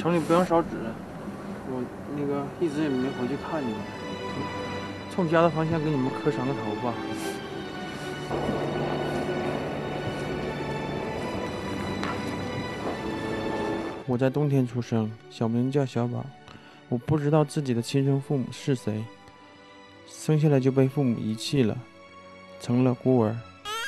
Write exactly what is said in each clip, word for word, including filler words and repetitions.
城里不让烧纸，我那个一直也没回去看你们，冲家的方向给你们磕长个头吧。我在冬天出生，小名叫小宝。我不知道自己的亲生父母是谁，生下来就被父母遗弃了，成了孤儿。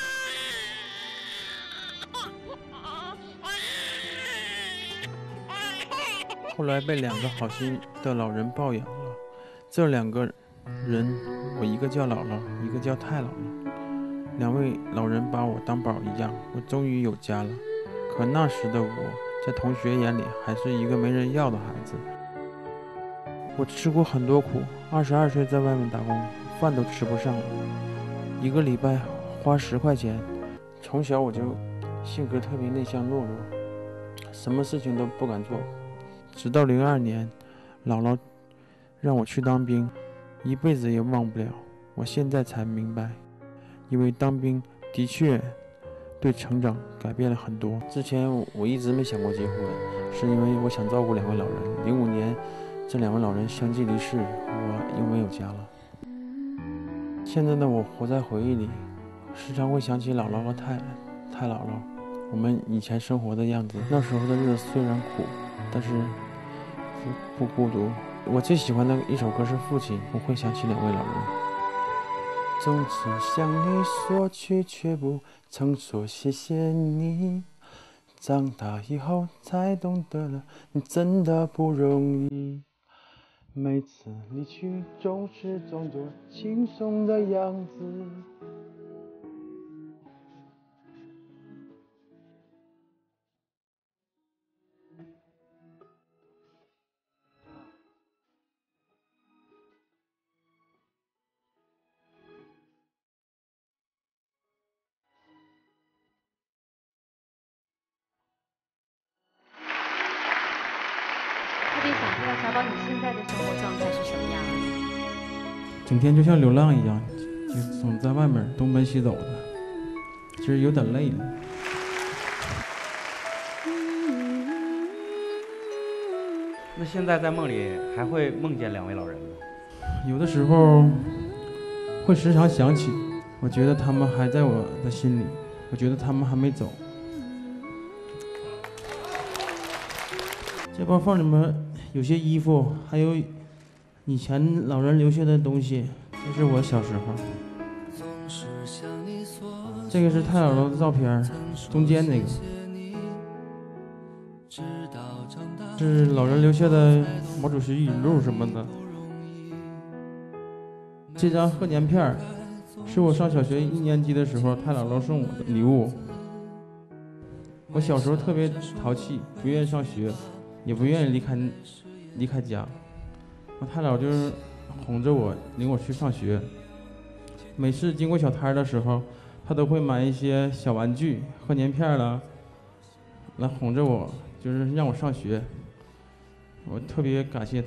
后来被两个好心的老人抱养了，这两个人，我一个叫姥姥，一个叫太姥姥。两位老人把我当宝一样，我终于有家了。可那时的我，在同学眼里还是一个没人要的孩子。我吃过很多苦，二十二岁在外面打工，饭都吃不上了，一个礼拜花十块钱。从小我就性格特别内向懦弱，什么事情都不敢做。直到零二年，姥姥让我去当兵，一辈子也忘不了。我现在才明白，因为当兵的确对成长改变了很多。之前我一直没想过结婚，是因为我想照顾两位老人。零五年，这两位老人相继离世，我又没有家了。现在的我活在回忆里，时常会想起姥姥和太太姥姥，我们以前生活的样子。那时候的日子虽然苦，但是不不孤独。我最喜欢的一首歌是《父亲》，我会想起两位老人。总是向你索取，却不曾说谢谢你。长大以后才懂得了，你真的不容易。每次离去，总是装作轻松的样子。 特别想知道小宝你现在的生活状态是什么样的？ 整天就像流浪一样，就总在外面东奔西走的，其实有点累了。 那现在在梦里还会梦见两位老人吗？ 有的时候会时常想起，我觉得他们还在我的心里，我觉得他们还没走。这包放里面有些衣服，还有以前老人留下的东西，这是我小时候。这个是太姥姥的照片，中间那个是老人留下的毛主席语录什么的。这张贺年片是我上小学一年级的时候太姥姥送我的礼物。我小时候特别淘气，不愿意上学，也不愿意离开离开家。太姥就是哄着我，领我去上学。每次经过小摊的时候，他都会买一些小玩具、贺年片啦，来哄着我，就是让我上学。我特别感谢他。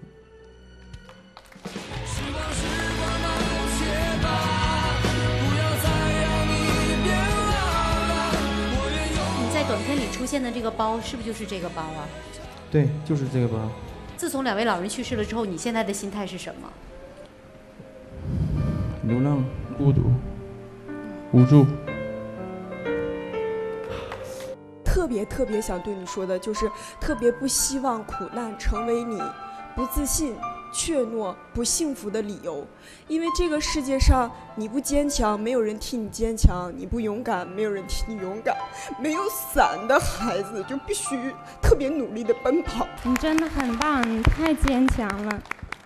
你在短片里出现的这个包，是不是就是这个包啊？ 对，就是这个包。 自从两位老人去世了之后，你现在的心态是什么？ 流浪、孤独、无助。 特别特别想对你说的就是，特别不希望苦难成为你不自信、怯懦、不幸福的理由。因为这个世界上，你不坚强，没有人替你坚强；你不勇敢，没有人替你勇敢。没有伞的孩子就必须特别努力的奔跑。 你真的很棒，你太坚强了。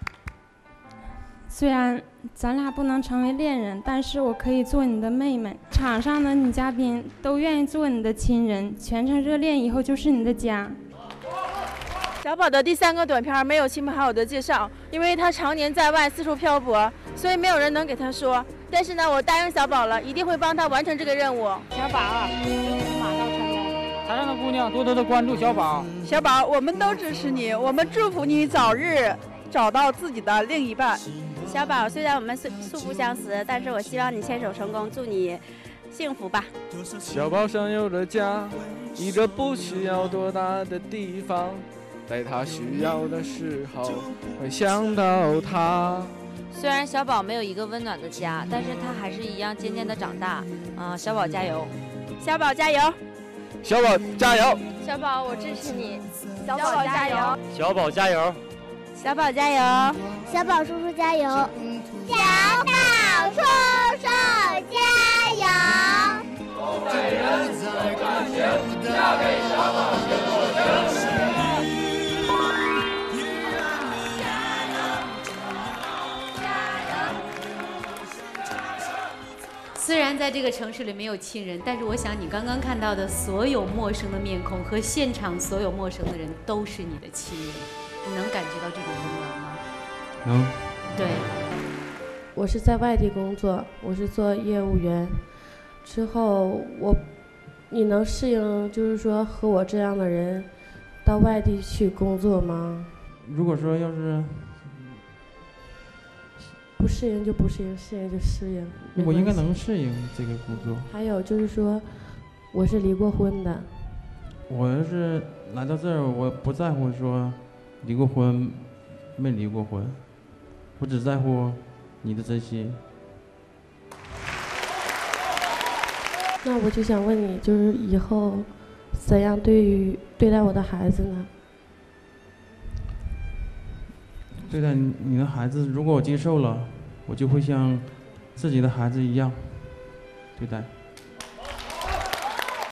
虽然咱俩不能成为恋人，但是我可以做你的妹妹。场上的女嘉宾都愿意做你的亲人，全程热恋以后就是你的家。 小宝的第三个短片没有亲朋好友的介绍，因为他常年在外四处漂泊，所以没有人能给他说。但是呢，我答应小宝了，一定会帮他完成这个任务。 小宝，马上成功。台上的姑娘多多的关注小宝。 小宝，我们都支持你，我们祝福你早日找到自己的另一半。 小宝，虽然我们素素不相识，但是我希望你牵手成功，祝你幸福吧。 小宝想有了家，一个不需要多大的地方， 在他需要的时候会想到他。 虽然小宝没有一个温暖的家，但是他还是一样渐渐的长大。啊、呃，小宝加油！ 小宝加油！ 小宝加油！ 小宝，我支持你！ 小宝加油！ 小宝加油！ 小宝加油！ 小宝叔叔加油！小宝叔叔加油！东北人在感情，嫁给小宝幸福城市。 虽然在这个城市里没有亲人，但是我想你刚刚看到的所有陌生的面孔和现场所有陌生的人都是你的亲人，你能感觉到这种温暖吗？ 能。 对。 我是在外地工作，我是做业务员。之后我，你能适应就是说和我这样的人到外地去工作吗？ 如果说要是不适应就不适应，适应就适应。 我应该能适应这个工作。 还有就是说，我是离过婚的。 我要是来到这儿，我不在乎说离过婚没离过婚，我只在乎你的真心。 那我就想问你，就是以后怎样对于对待我的孩子呢？ 对待你的孩子，如果我接受了，我就会像自己的孩子一样对待。